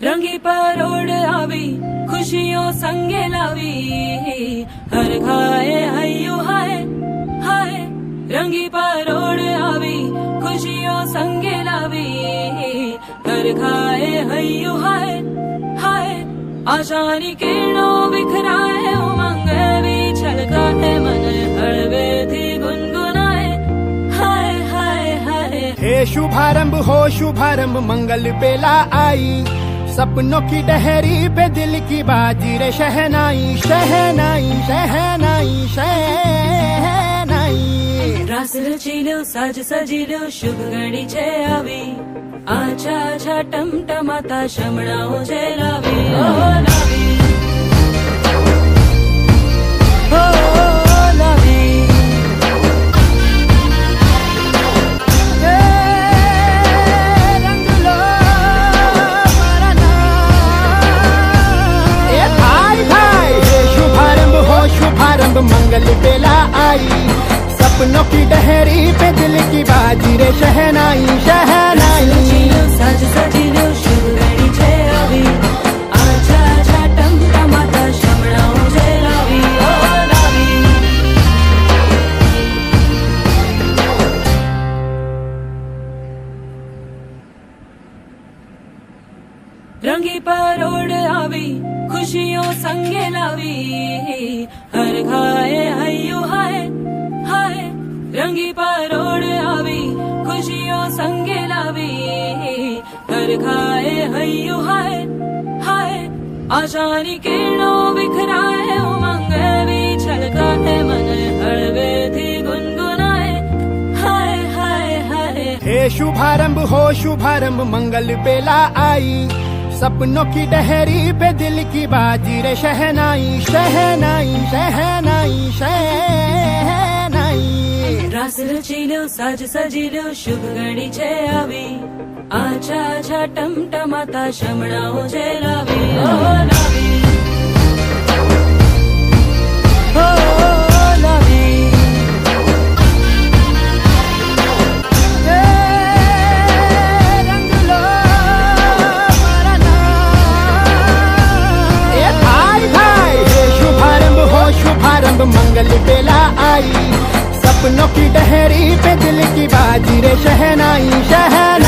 रंगी परोड़ आवी खुशियों संगे लावी, हर खाए हयू हाय हाय। रंगी परोड़ आवी खुशियों संगे लावी, हर खाए हयू हाय हाय। आशानी किरणों बिखराए उमंग भी छलकाते मन, हड़वे थी गुनगुनाए हाय हाय हाय। हे शुभारंभ हो शुभारंभ मंगल बेला आई, सपनों की डहरी पे दिल की बाजी रे शहनाई शहनाई शहनाई शहनाई। रास रचीलो साज सजीलो शुभ घड़ी छे आवी, आछा आछा टमटमाता शमणाओ जे लावी ओ लावी ओ लावी। शुभारंभ मंगल बेला आई, सपनों की डहरी पे दिल की बाजी रे शहनाई शहनाई। सज सजीलो शुभ घड़ी छे आवी, आछा आछा टमटमाता शमणाओ जे लावी ओ लावी। रंगी परोड़ आवी खुशियों संगे लावी, हर खाए हयू हाय हाय। रंगी परोड़ आवी खुशियों संगे लावी, हर खाए हयू हाय हाय। आशानी किरणों बिखराए उमंग भी छलकाते मन, हड़वे थी गुनगुनाए हाय हाय हाय। हे शुभारंभ हो शुभारंभ मंगल बेला आई, सपनों की डहरी पे दिल की बाजी रे शहनाई शहनाई शहनाई शहनाई। रास रचीलो साज सजीलो शुभ घड़ी छे आवी, आछा आछा टमटमाता शमणाओ जे लावी ओ लावी ओ लावी। शुभारंभ मंगल बेला आई, सपनों की डहरी पे दिल की बाजी रे शहनाई शहनाई।